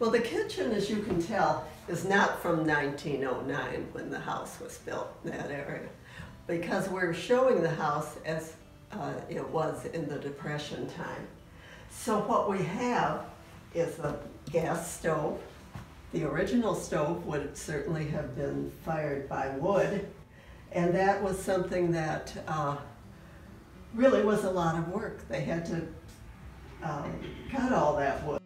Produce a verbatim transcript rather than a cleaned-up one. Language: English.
Well, the kitchen, as you can tell, is not from nineteen oh nine when the house was built in that area, because we're showing the house as uh, it was in the Depression time. So what we have is a gas stove. The original stove would certainly have been fired by wood, and that was something that uh, really was a lot of work. They had to um, cut all that wood.